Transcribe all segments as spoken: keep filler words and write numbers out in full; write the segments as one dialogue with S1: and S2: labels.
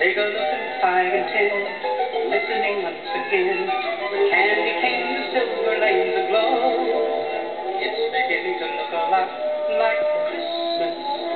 S1: Take a look at five and ten, listening once again. The candy cane, the silver lanes aglow. It's beginning to look a lot like Christmas.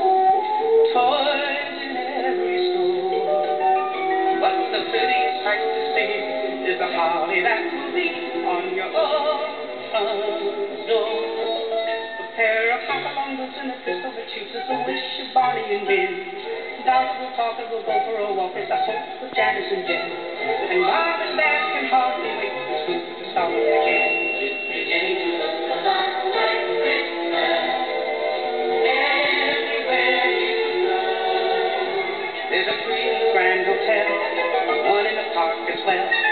S1: Toys in every store. But the prettiest sight to see is the holly that will be on your front door. A pair of hop-along boots and a pistol that shoots is a wish of Barney and Ben. Dolly will talk and we'll go for a walk. It's a hope with Janice and Jen. And Mom and Dad can hardly wait for school to start again. It's beginning to look a lot like Christmas. Everywhere you go. There's a free in the Grand Hotel, one in the park as well.